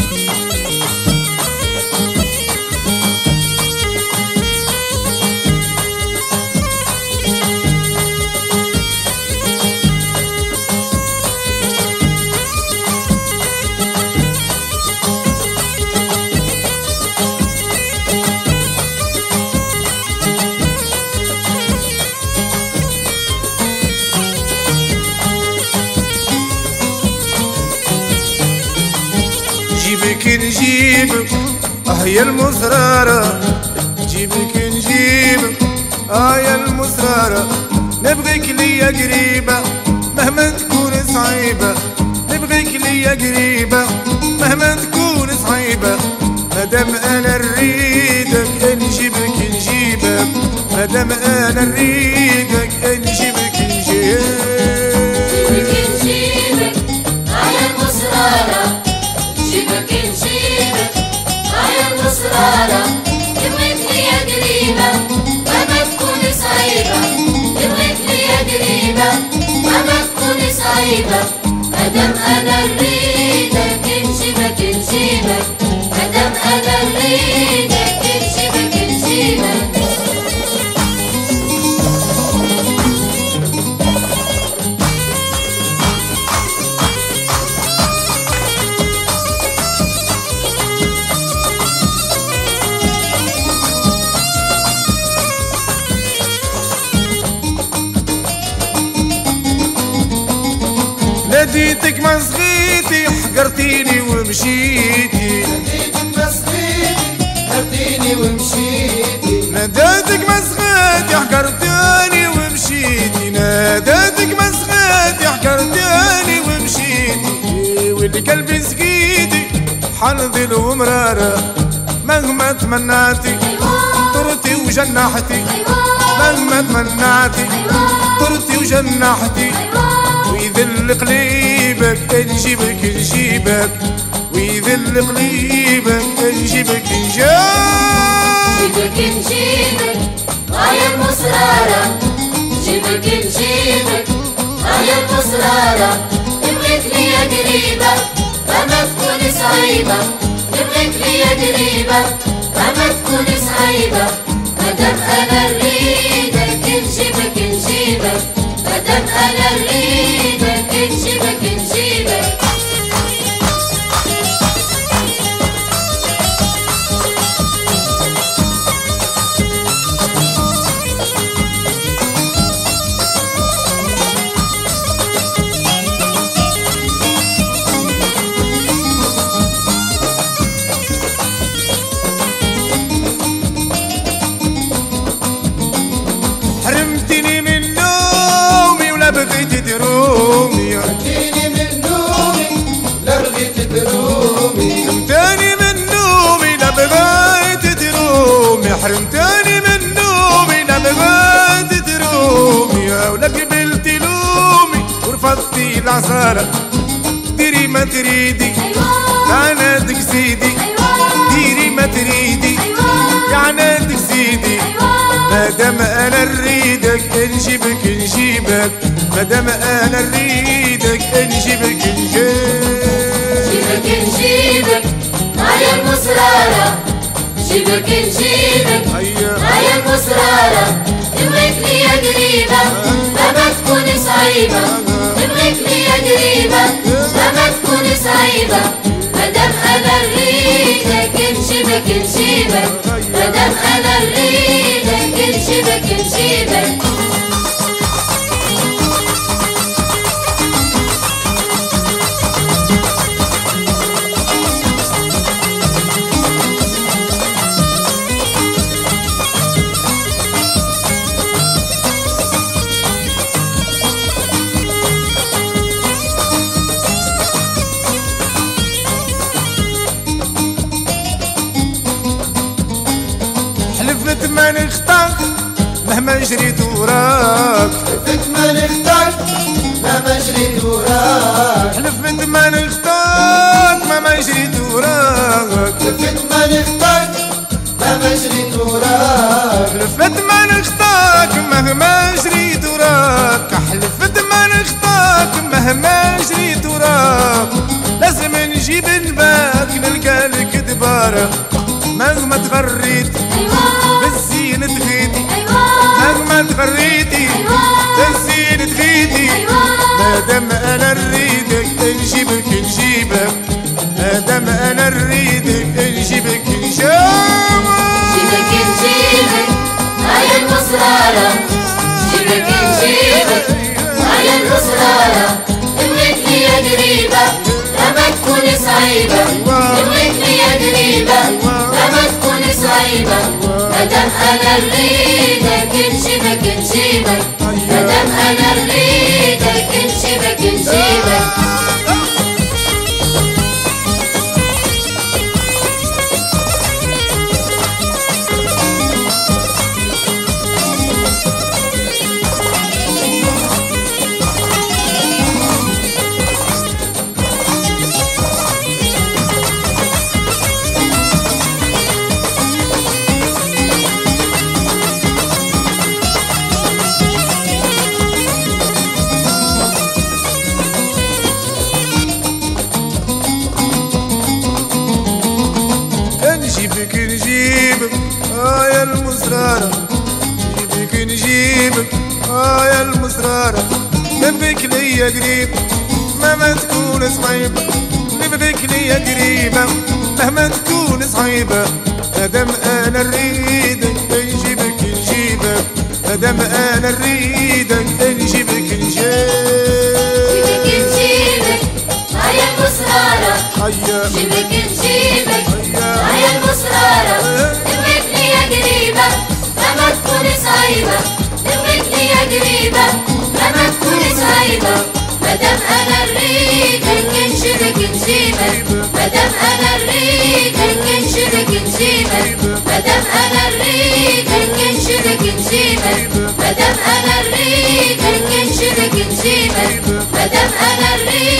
جيبك نجيبك يا المسرارة، جيبك نجيبك يا المسرارة، نبغيك ليا قريبة مهما تكون صعيبة، نبغيك ليا قريبة مهما تكون صعيبة، مادام انا نريدك نجيبك نجيبك، مادام انا نريدك نجيبك نجيبك. جيبك نجيبك يا المسرارة، جيبك نجيبك يا المسرارة، نبغيك ليا قريبة مهما تكون صعيبة، نبغيك ليا قريبة مهما تكون صعيبة، مادام انا نريدك نجيبك نجيبك، مادام انا نريدك نجيبك نجيبك. ناديتك ما صغيتي حقرتيني ومشيتي، ناديتك ما صغيتي حقرتيني ومشيتي، ناديتك ما صغيتي حقرتيني ومشيتي، ناديتك ما صغيتي حقرتيني ومشيتي، واللي قلبي سقيتي حنظل ومرارة، مهما تمنعتي طرتي وجنحتي، مهما تمنعتي طرتي وجنحتي، ويذل قليبك نجيبك نجيبك، ويذل قليبك نجيبك نجيبك. جيبك نجيبك يا المسرارة، جيبك نجيبك يا المسرارة، نبغيك ليا قريبة مهما تكون صعيبة، نبغيك ليا قريبة مهما تكون صعيبة، مادام انا نريدك نجيبك نجيبك، مادام انا نريدك نجيبك نجيبك. حرمتني من نومي ولا بغيت ترومي، حرمتيني من نومي لا بغيت ترومي، حرمتني من نومي لا بغيت ترومي، حرمتني من نومي لا بغيت ترومي، ولا قبلتي لومي ورفضتي العصارة، ديري ما تريدي عنادك سيدي، ديري ما تريدي عنادك سيدي، مادام انا نريدك نجيبك نجيبك، مادام انا نريدك نجيبك نجيبك. جيبك نجيبك يا المسرارة، جيبك نجيبك يا المسرارة، نبغيك ليا قريبة مهما تكون صعيبة، نبغيك ليا قريبة مهما تكون صعيبة، مادام انا نريدك نجيبك نجيبك، مادام انا نريدك نجيبك نجيبك. حلفت ما نختار مهما جريت وراك، حلفت ما نختار مهما جريت وراك، حلفت ما نختار مهما جريت وراك، حلفت ما نختار مهما جريت وراك، حلفت ما نختارك مهما جريت وراك، حلفت ما نختارك مهما جريت وراك، لازم نجيب نباك نلقى مصرارة مهما تغريتي بالزين تغيتي مهما تغريتي بالزين تغيتي مادام انا نريدك نجيبك نجيبك مادام انا نريدك نجيبك جيبك نجيبك هاي المصرارة جيبك نجيبك هاي المصرارة نملك لي قريبة لما تكون صعيبة نملك لي قريبة لما تكون صعيبة مادام انا نريدك نجيبك نجيبك مادام انا نريدك نجيبك نجيبك نجيبك نجيبك يا المصرارة نجيبك نجيبك يا المصرارة نبيك ليا قريب مهما تكون صعيبة نبيك ليا قريبة مهما تكون صعيبة مادام انا نريدك نجيبك نجيبك مادام انا نريدك نجيبك جيبك نجيبك هاي المصرارة جيبك نجيبك هاي المصرارة نملك لي قريبة لما تكون صعيبة نملك لي قريبة لما تكون صعيبة مادام انا نريدك نجيبك نجيبك مادام انا نريدك نجيبك نجيبك مادام انا نريدك نجيبك نجيبك مادام انا نريدك نجيبك نجيبك مادام انا نريدك